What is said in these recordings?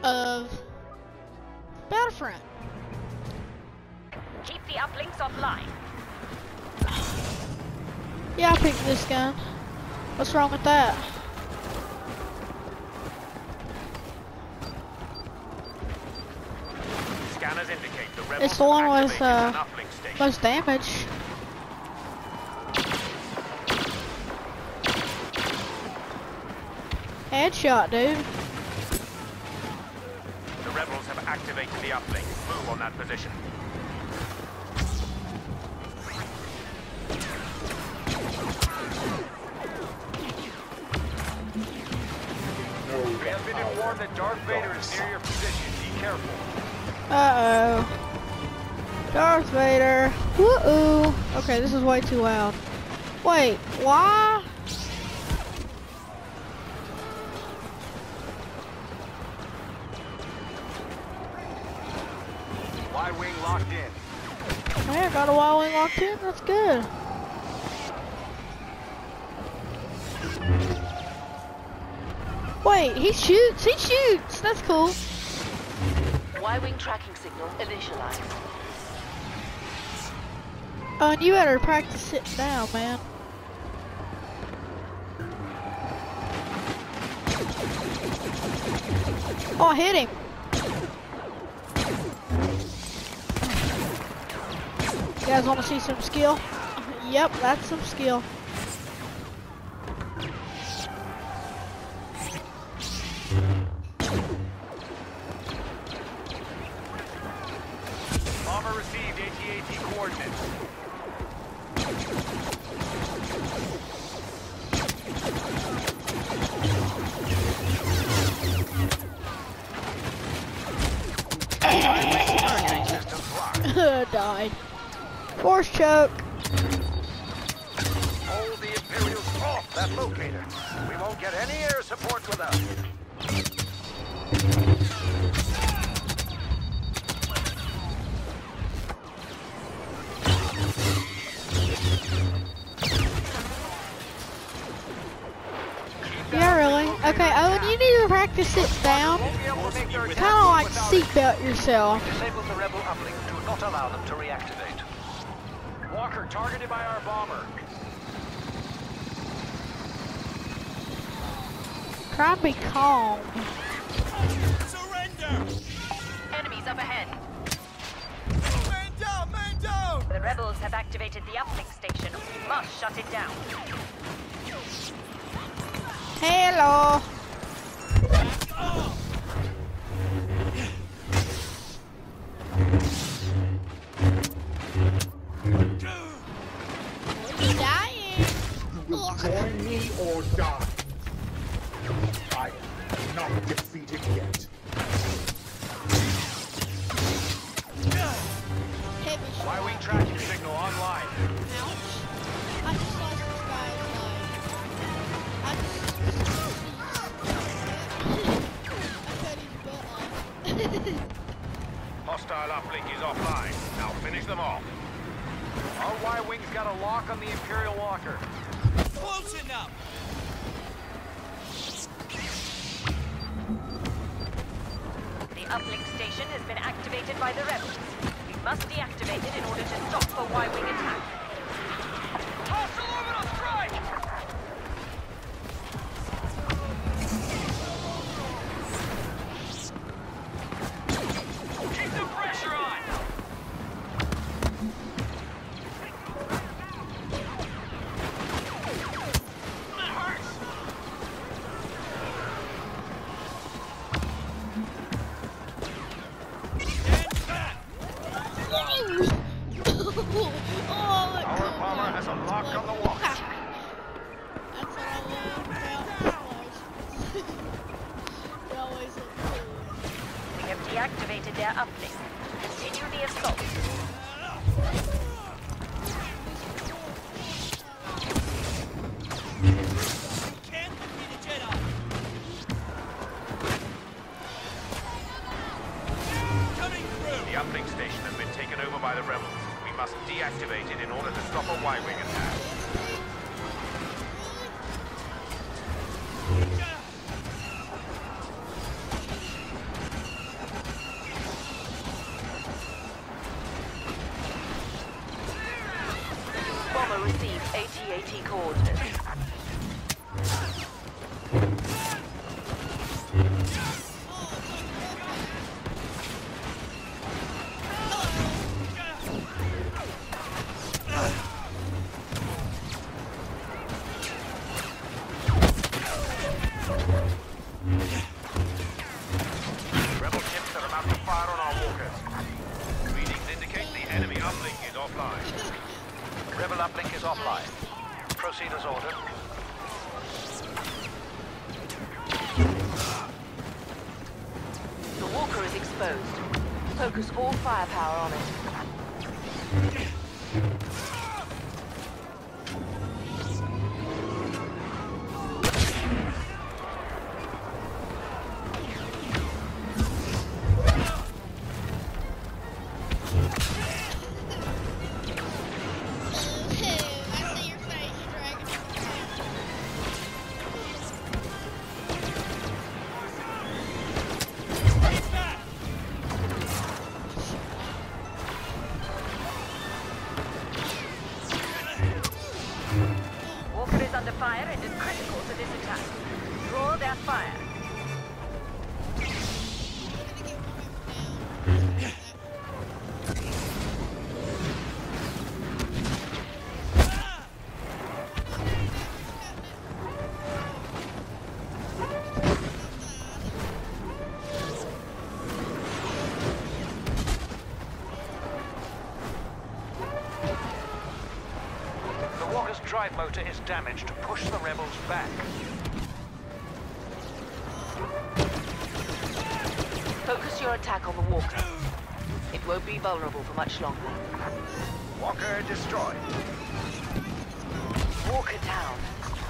of Battlefront. Keep the uplinks offline. Yeah, I picked this gun. What's wrong with that? Scanners indicate the rebels It's the one with have activated an uplink station. most damage. Headshot, dude. The rebels have activated the uplink. Move on that position. We have been warned that Darth Vader is near your position. Be careful. Uh-oh. Darth Vader. Woo-oo. Okay, this is way too loud. Wait, why? Y-wing locked in. Hey, I got a Y-wing locked in. That's good. Wait, he shoots. He shoots. That's cool. Y-wing tracking signal initialized. Oh, and you better practice sitting down, man. Oh, I hit him. You guys want to see some skill? Yep, that's some skill. Bomber received AT-AT coordinates. Died. Force choke. Hold the Imperials off that locator. We won't get any air support without it. Yeah, really? Okay, Owen, you need to practice sitting down. Kind of like seatbelt yourself. Disable the rebel uplink. Do not allow them to reactivate. Walker targeted by our bomber. Try and be calm. Surrender! Enemies up ahead. Man down! Man down! The rebels have activated the uplink station. We must shut it down. Hello. You dying? Join me or die. I am not defeated yet. Heavy shot. Y-wing tracking signal online. Ouch. I just lost this guy's life. I cut his butt off. Hostile uplink is offline. Now finish them off. Our Y-wing's got a lock on the Imperial walker. Close enough! The uplink station has been activated by the rebels. We must deactivate it in order to stop a Y-wing attack. Hostile orbital strike! Keep the pressure on! That hurts! Stand back! Our bomber has a lock on the walker. That's what I love about Squish. They always look cool. We have deactivated their uplink. Continue the assault. Can't defeat a Jedi! Coming through! The uplink station has been taken over by the rebels. We must deactivate it in order to stop a Y-wing attack. bomber received AT-AT coordinates. Rebel ships are about to fire on our walkers. Readings indicate the enemy uplink is offline. Rebel uplink is offline. Proceed as ordered. The walker is exposed. Focus all firepower on it. Walker is under fire and is critical to this attack. Draw their fire. The walker's drive motor is damaged. Push the rebels back. Focus your attack on the walker. It won't be vulnerable for much longer. Walker destroyed. Walker down.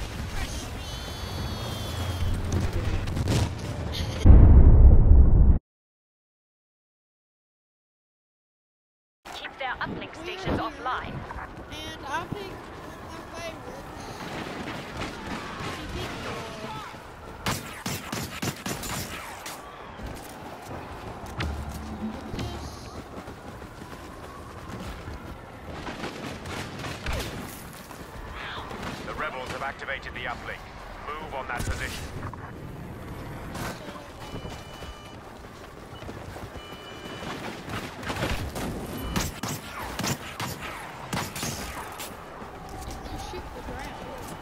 Keep their uplink stations offline. And I picked my favorite. She picked The rebels have activated the uplink. Move on that position. shoot the ground.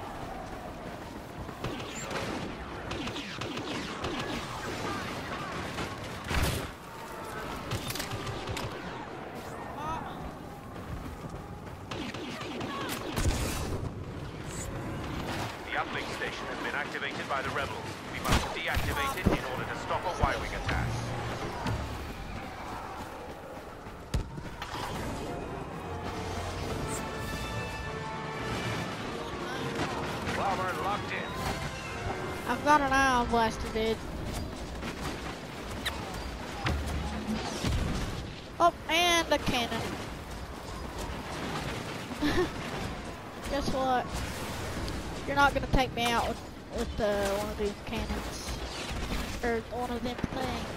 The uplink station has been activated by the rebels. We must deactivate it in order to stop a Y-wing attack. Bomber locked in. I've got an eye on Blaster, dude. Oh, and a cannon. Guess what? You're not gonna take me out with one of these cannons. Or one of them things.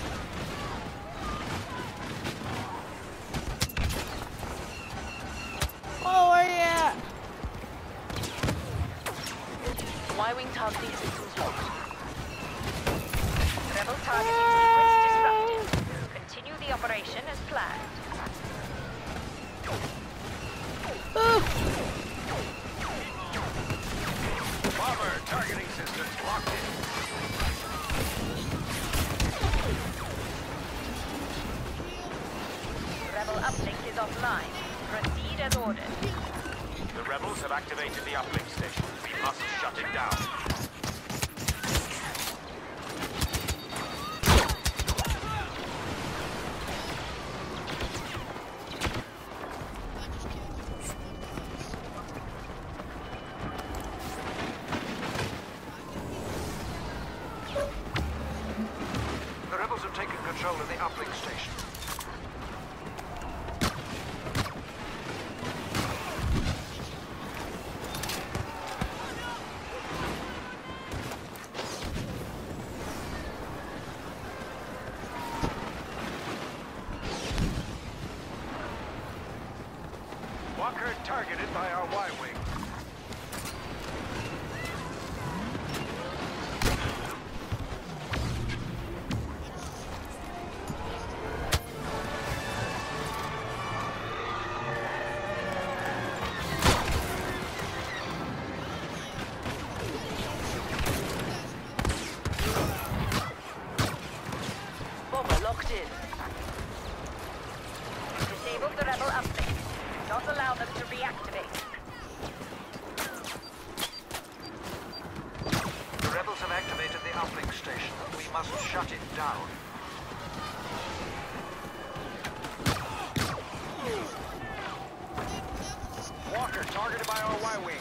Oh, where you at? Y-wing targeting systems locked. Rebel targeting sequence disrupted. Continue the operation as planned. Bomber targeting systems locked in. Rebel uplink is offline. Proceed as ordered. The rebels have activated the uplink station. We must shut it down. The rebels have taken control of the uplink station. targeted by our Y-wing. Bomber locked in. Disable the rebel uplink. Do not allow them to reactivate. The rebels have activated the uplink station. We must shut it down. Walker targeted by our Y-wing.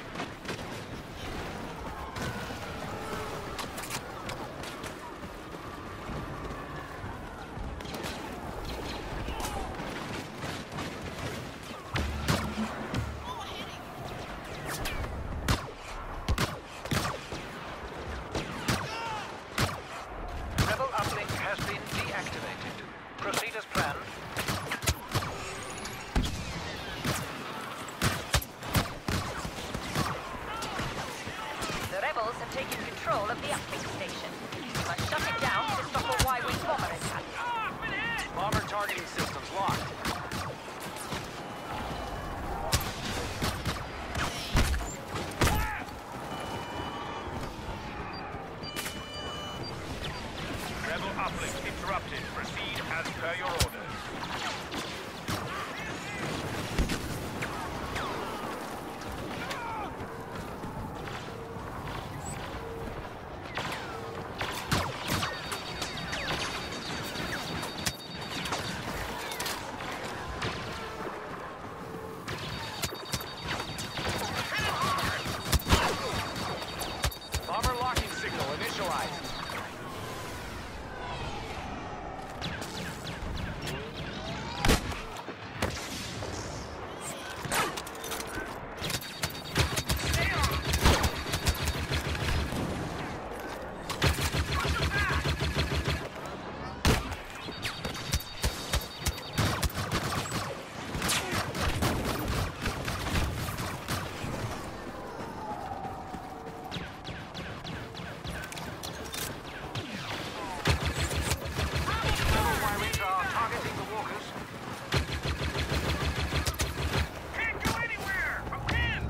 Rebel uplink has been deactivated. Proceed as planned. The rebels have taken control of the uplink station. You must shut it down to stop a Y-wing bomber attack. Bomber targeting systems locked. Rebel uplink interrupted. Proceed as per your orders. Bomber locking signal initialized. Y-wings are targeting the walkers. Can't go anywhere! I'm in!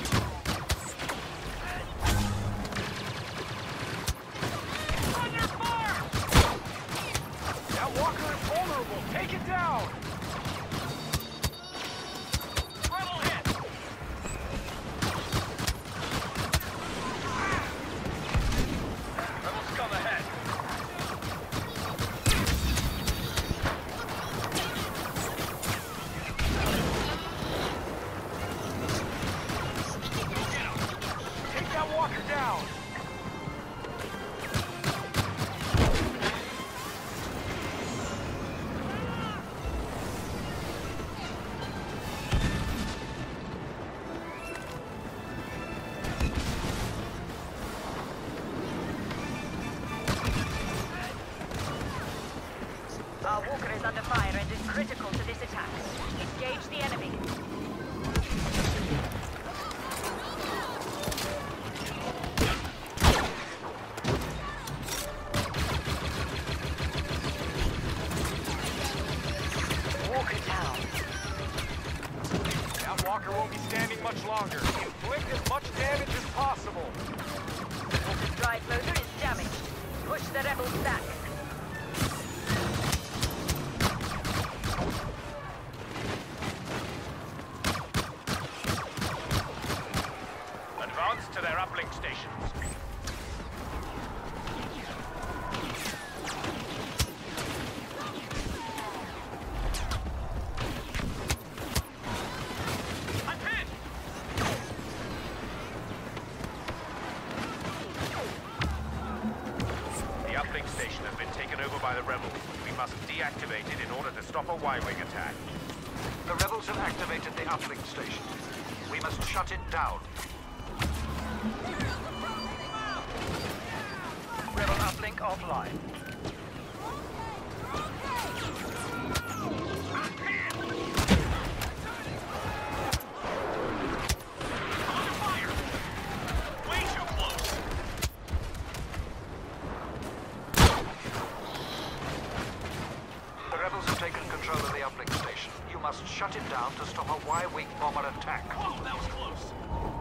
Under fire! That walker is vulnerable! Take it down! Rebel hit! Rebels come ahead! Take that walker down! Our walker is under fire and is critical to this attack. Engage the enemy. Walker down. That walker won't be standing much longer. Inflict as much damage as possible. Walker's drive motor is damaged. Push the rebels back. Advance to their uplink stations. I'm hit! The uplink station has been taken over by the rebels. We must deactivate it in order to stop a Y-wing attack. The rebels have activated the uplink station. We must shut it down. Rebel uplink offline. Y-wing bomber attack. Oh, that was close.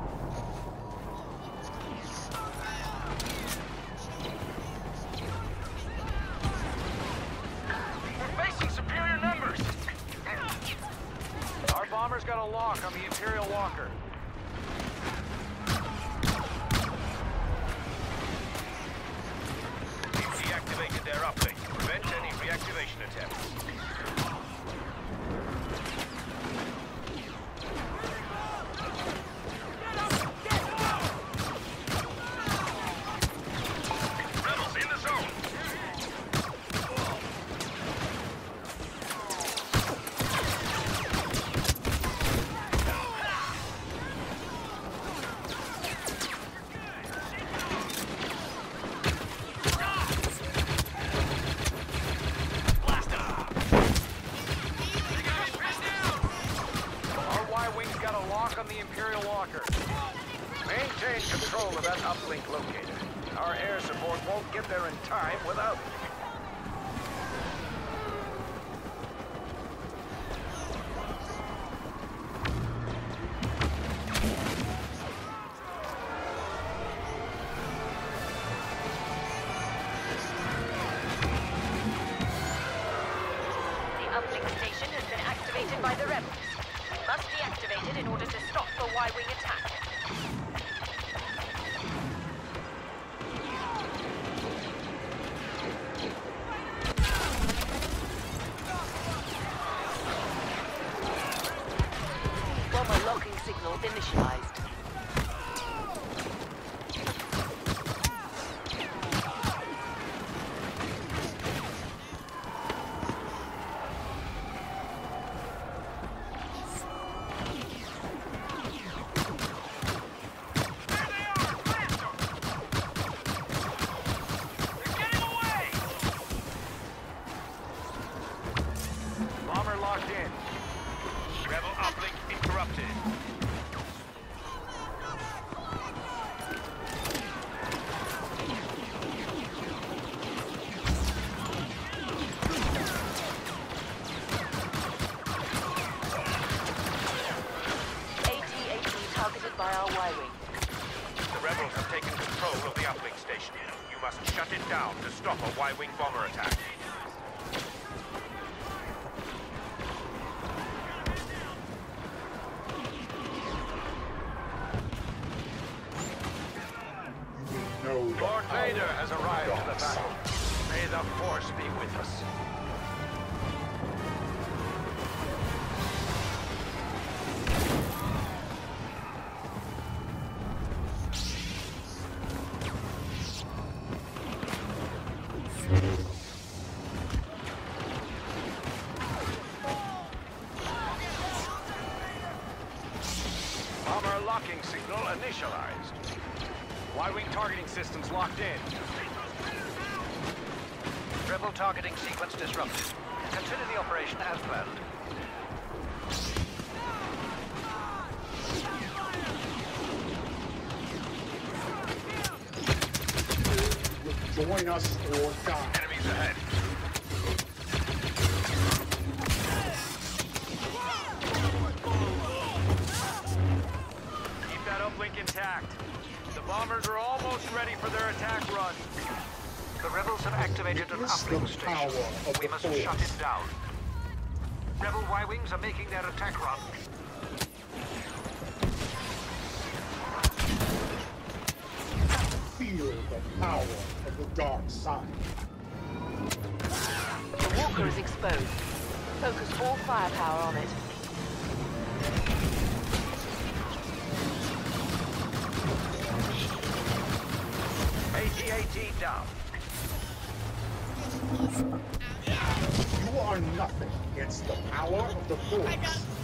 We're facing superior numbers. Our bomber's got a lock on the Imperial Walker. We've deactivated their uplink. Prevent any reactivation attempts. Rebels in the zone. On the Imperial Walker. Maintain control of that uplink locator. Our air support won't get there in time without it. The uplink station has been activated by the rebels. We must deactivate it in order to stop the Y-wing attack. Bomber locking signal initialized. Bomber locked in. Rebel uplink interrupted. AT-AT targeted by our Y-wing. The rebels have taken control of the uplink station. You must shut it down to stop a Y-wing bomber attack. Lord Vader has arrived to the battle. May the Force be with us. Bomber locking signal initialized. Y-wing targeting systems locked in. Rebel targeting sequence disrupted. Consider the operation as planned. Join us or die. Enemies ahead. Keep that uplink intact. The bombers are almost ready for their attack run. The rebels have activated an uplink station. We must shut it down. Rebel Y-wings are making their attack run. Feel the power of the dark side. The walker is exposed. Focus all firepower on it. AT-AT down. You are nothing against the power of the Force.